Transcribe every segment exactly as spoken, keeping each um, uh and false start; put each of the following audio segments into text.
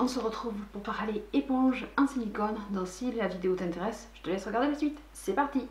on se retrouve pour parler éponge en silicone. Donc si la vidéo t'intéresse, je te laisse regarder la suite. C'est parti!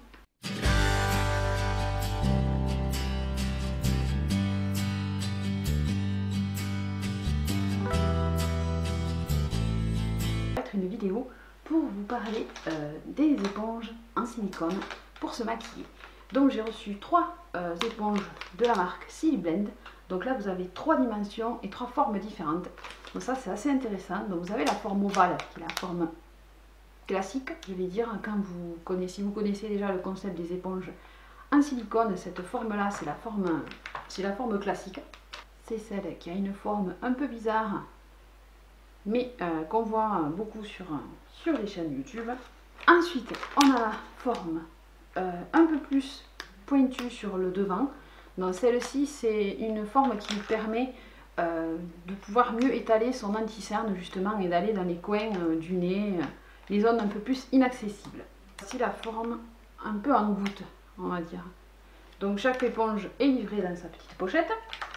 Une vidéo pour vous parler euh, des éponges en silicone pour se maquiller. Donc j'ai reçu trois euh, éponges de la marque Siliblend. Donc là vous avez trois dimensions et trois formes différentes. Donc ça c'est assez intéressant. Donc vous avez la forme ovale qui est la forme classique, je vais dire, quand vous connaissez, si vous connaissez déjà le concept des éponges en silicone, cette forme là c'est la forme c'est la forme classique. C'est celle qui a une forme un peu bizarre, mais euh, qu'on voit beaucoup sur, sur les chaînes YouTube. Ensuite, on a la forme euh, un peu plus pointue sur le devant. Donc celle-ci, c'est une forme qui permet euh, de pouvoir mieux étaler son anti-cerne justement et d'aller dans les coins euh, du nez, euh, les zones un peu plus inaccessibles. Voici la forme un peu en goutte, on va dire. Donc chaque éponge est livrée dans sa petite pochette.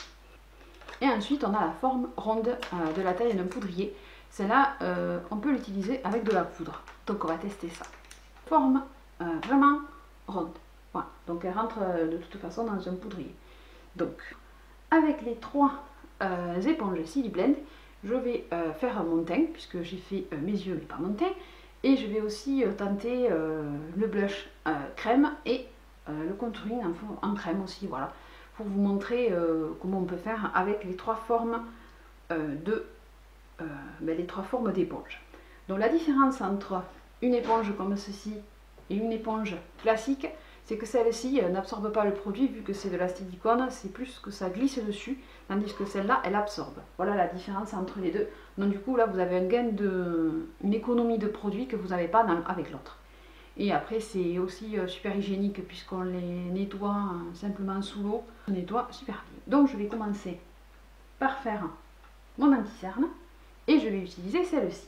Et ensuite, on a la forme ronde euh, de la taille d'un poudrier. Celle-là, euh, on peut l'utiliser avec de la poudre. Donc, on va tester ça. Forme euh, vraiment ronde. Voilà. Donc, elle rentre euh, de toute façon dans un poudrier. Donc, avec les trois euh, éponges Siliblend, je vais euh, faire mon teint, puisque j'ai fait euh, mes yeux, mais pas mon teint. Et je vais aussi euh, tenter euh, le blush euh, crème et euh, le contouring en, en crème aussi. Voilà. Pour vous montrer euh, comment on peut faire avec les trois formes euh, de euh, ben, les trois formes d'éponge. Donc la différence entre une éponge comme ceci et une éponge classique, c'est que celle-ci n'absorbe pas le produit, vu que c'est de la silicone, c'est plus que ça glisse dessus, tandis que celle-là elle absorbe. Voilà la différence entre les deux. Donc du coup là vous avez un gain de une économie de produit que vous n'avez pas dans, avec l'autre. Et après c'est aussi euh, super hygiénique puisqu'on les nettoie euh, simplement sous l'eau. On nettoie super bien. Donc je vais commencer par faire mon anti-cerne et je vais utiliser celle-ci.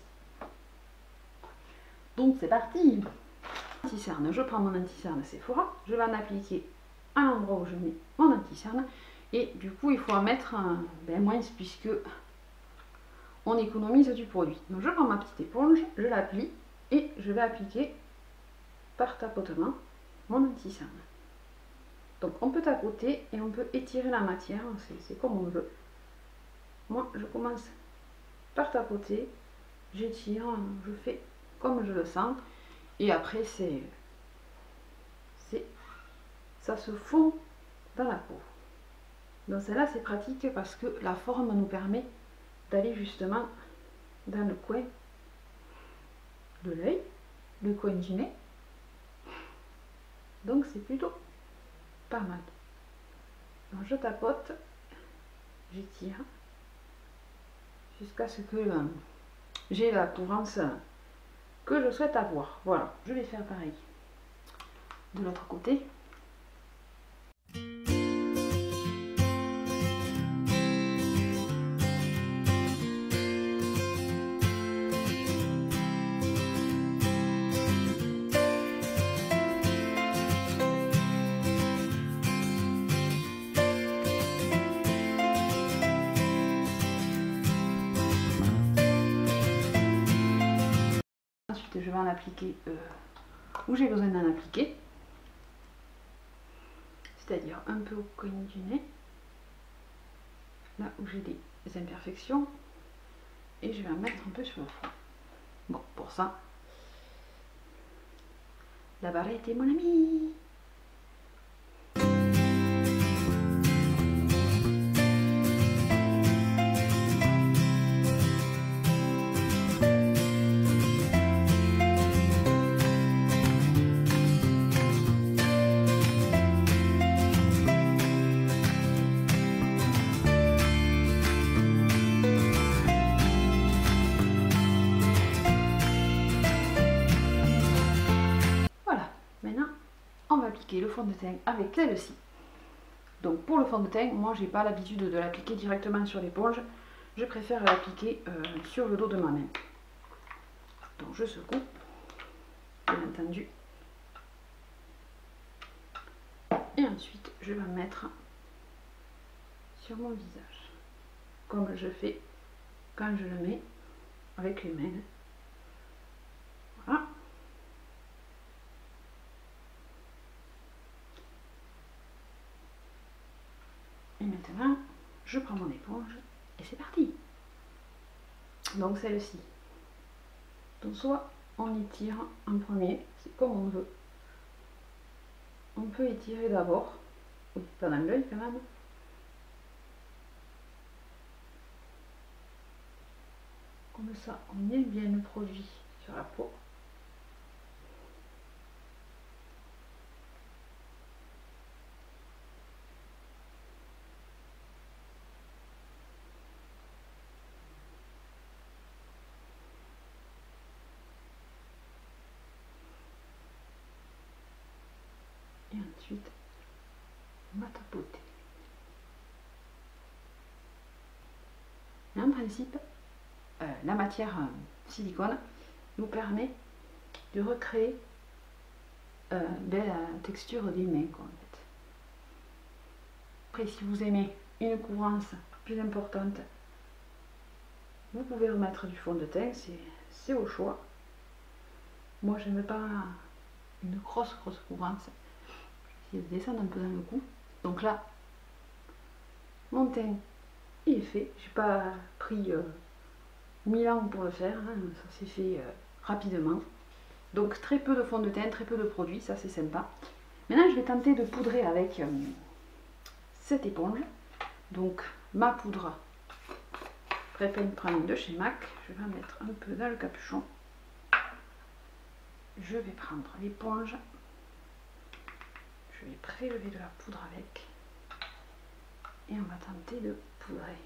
Donc c'est parti. Anti-cerne, je prends mon anti-cerne Sephora, je vais en appliquer à l'endroit où je mets mon anti-cerne et du coup il faut en mettre un, ben, moins puisque on économise du produit. Donc je prends ma petite éponge, je l'applique et je vais appliquer par tapotement mon anti-cerne. Donc on peut tapoter et on peut étirer la matière, c'est comme on veut. Moi je commence par tapoter, j'étire, je fais comme je le sens et après c'est ça se fond dans la peau. Donc celle-là c'est pratique parce que la forme nous permet d'aller justement dans le coin de l'œil, le coin du nez. Donc c'est plutôt pas mal. Donc je tapote, j'étire jusqu'à ce que euh, j'ai la couvrance que je souhaite avoir. Voilà, je vais faire pareil de l'autre côté. Je vais en appliquer euh, où j'ai besoin d'en appliquer, c'est-à-dire un peu au coin du nez, là où j'ai des imperfections, et je vais en mettre un peu sur le front. Bon, pour ça, la barrette est mon amie. On va appliquer le fond de teint avec celle-ci. Donc pour le fond de teint, moi j'ai pas l'habitude de l'appliquer directement sur l'éponge, je préfère l'appliquer euh, sur le dos de ma main. Donc je secoue, bien entendu, et ensuite je vais mettre sur mon visage, comme je fais quand je le mets avec les mains. Voilà. Et maintenant, je prends mon éponge et c'est parti. Donc celle-ci. Donc soit on étire en premier, c'est comme on veut. On peut étirer d'abord, oui, pas dans l'œil quand même. Comme ça, on aime bien le produit sur la peau. Et ensuite, on va tapoter. Et en principe, euh, la matière euh, silicone nous permet de recréer euh, ben, la texture des mains, quoi, en fait. Après, si vous aimez une couvrance plus importante, vous pouvez remettre du fond de teint, c'est au choix. Moi, j'aime pas une grosse grosse couvrance. Je vais essayer de descendre un peu dans le cou. Donc là, mon teint il est fait. J'ai pas pris euh, mille ans pour le faire, hein. Ça s'est fait euh, rapidement. Donc très peu de fond de teint, très peu de produits, ça c'est sympa. Maintenant, je vais tenter de poudrer avec euh, cette éponge. Donc ma poudre Pré-Paint Prime de chez MAC. Je vais en mettre un peu dans le capuchon. Je vais prendre l'éponge. Je vais prélever de la poudre avec. Et on va tenter de poudrer.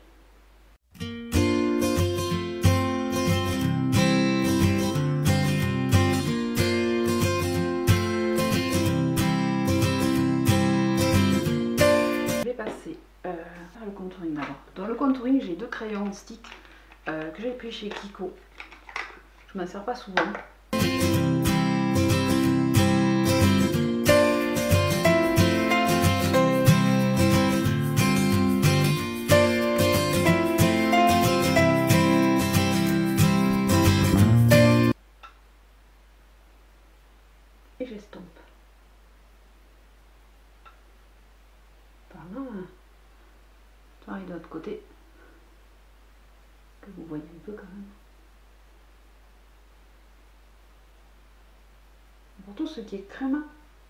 Je vais passer euh, par le contouring d'abord. Dans le contouring, j'ai deux crayons stick euh, que j'ai pris chez Kiko. Je m'en sers pas souvent. Et j'estompe. Voilà. Pareil de l'autre côté. Que vous voyez un peu quand même. Pour tout ce qui est crème,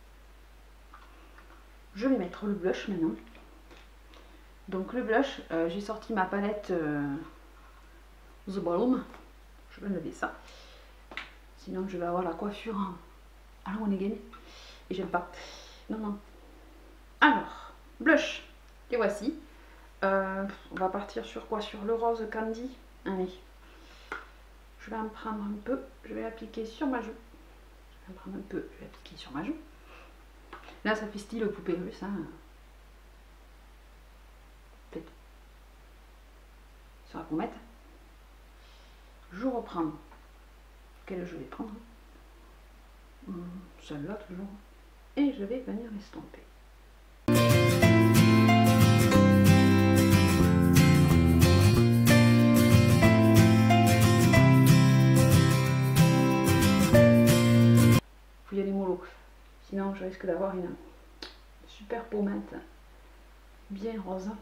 je vais mettre le blush maintenant. Donc le blush, euh, j'ai sorti ma palette euh, The Balm. Je vais enlever ça. Sinon je vais avoir la coiffure en à la one again. Et j'aime pas. Non, non. Alors, blush. Les voici. Euh, on va partir sur quoi? Sur le rose candy. Allez. Je vais en prendre un peu. Je vais l'appliquer sur ma joue. Je vais en prendre un peu. Je vais l'appliquer sur ma joue. Là, ça fait style poupée russe. Hein. Peut-être sur la pommette. Je reprends. Quelle je vais prendre? Celle-là toujours. Et je vais venir l'estomper. Faut y aller mollo. Sinon je risque d'avoir une super pommette bien rose.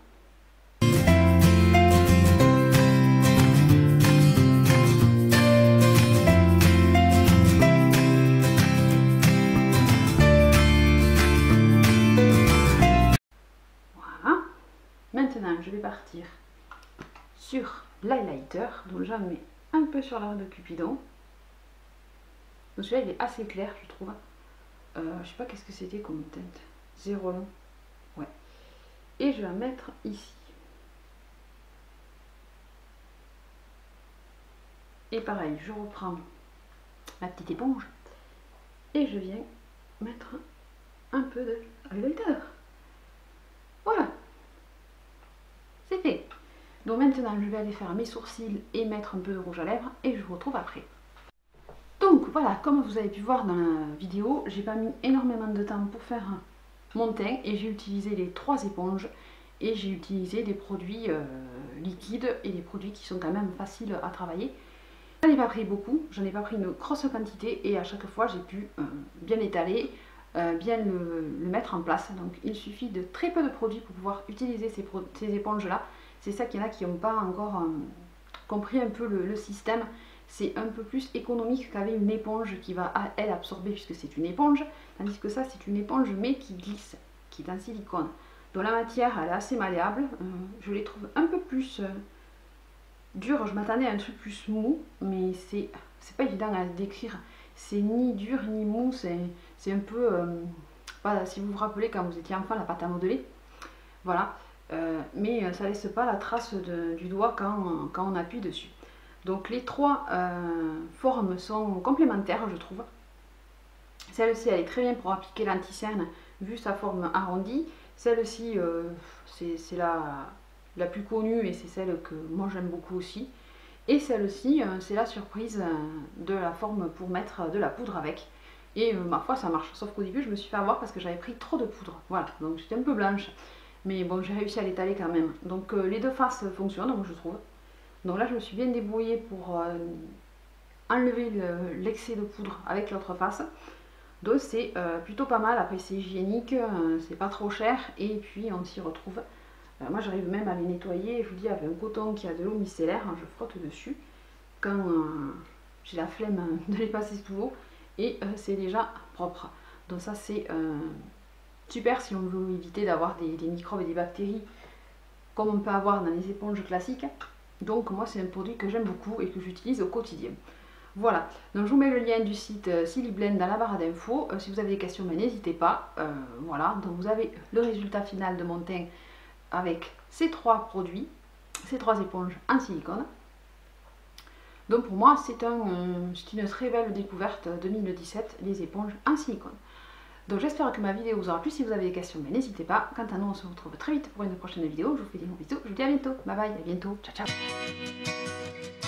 Maintenant, je vais partir sur l'highlighter. Donc j'en mets un peu sur l'arc de Cupidon. Donc celui-là, il est assez clair, je trouve. Euh, je sais pas qu'est-ce que c'était comme teinte. Zéro long. Ouais. Et je vais en mettre ici. Et pareil, je reprends ma petite éponge. Et je viens mettre un peu de highlighter. Voilà. C'est fait. Donc maintenant je vais aller faire mes sourcils et mettre un peu de rouge à lèvres et je vous retrouve après. Donc voilà, comme vous avez pu voir dans la vidéo, j'ai pas mis énormément de temps pour faire mon teint et j'ai utilisé les trois éponges et j'ai utilisé des produits euh, liquides et des produits qui sont quand même faciles à travailler. pas pris beaucoup, j'en ai pas pris une grosse quantité et à chaque fois j'ai pu euh, bien étaler, euh, bien le, le mettre en place. Donc il suffit de très peu de produits pour pouvoir utiliser ces, ces éponges là. C'est ça qu'il y en a qui n'ont pas encore euh, compris un peu le, le système. C'est un peu plus économique qu'avec une éponge qui va elle absorber puisque c'est une éponge, tandis que ça c'est une éponge mais qui glisse, qui est en silicone. Donc la matière elle est assez malléable, euh, je les trouve un peu plus euh, dures, je m'attendais à un truc plus mou, mais c'est pas évident à décrire, c'est ni dur ni mou, c'est un peu, euh, voilà, si vous vous rappelez quand vous étiez enfant la pâte à modeler, voilà, euh, mais ça laisse pas la trace de, du doigt quand, quand on appuie dessus. Donc les trois euh, formes sont complémentaires je trouve. Celle-ci elle est très bien pour appliquer l'anti-cerne vu sa forme arrondie. Celle-ci euh, c'est la, la plus connue et c'est celle que moi j'aime beaucoup aussi. Et celle-ci euh, c'est la surprise euh, de la forme pour mettre de la poudre avec. Et euh, ma foi ça marche, sauf qu'au début je me suis fait avoir parce que j'avais pris trop de poudre. Voilà, donc j'étais un peu blanche. Mais bon j'ai réussi à l'étaler quand même. Donc euh, les deux faces fonctionnent moi je trouve. Donc là je me suis bien débrouillée pour euh, enlever l'excès le, de poudre avec l'autre face. Donc c'est euh, plutôt pas mal, après c'est hygiénique, euh, c'est pas trop cher et puis on s'y retrouve. Euh, moi j'arrive même à les nettoyer, je vous dis avec un coton qui a de l'eau micellaire, hein, je frotte dessus quand euh, j'ai la flemme de les passer sous l'eau et euh, c'est déjà propre. Donc ça c'est euh, super si on veut éviter d'avoir des, des microbes et des bactéries comme on peut avoir dans les éponges classiques. Donc moi c'est un produit que j'aime beaucoup et que j'utilise au quotidien. Voilà, donc je vous mets le lien du site euh, Siliblend dans la barre d'infos. Euh, si vous avez des questions, n'hésitez pas. Euh, voilà, donc vous avez le résultat final de mon teint avec ces trois produits, ces trois éponges en silicone. Donc pour moi c'est un, euh, une très belle découverte deux mille dix-sept, les éponges en silicone. Donc j'espère que ma vidéo vous aura plu. Si vous avez des questions, n'hésitez pas. Quant à nous, on se retrouve très vite pour une prochaine vidéo. Je vous fais des gros bisous. Je vous dis à bientôt. Bye bye, à bientôt. Ciao, ciao.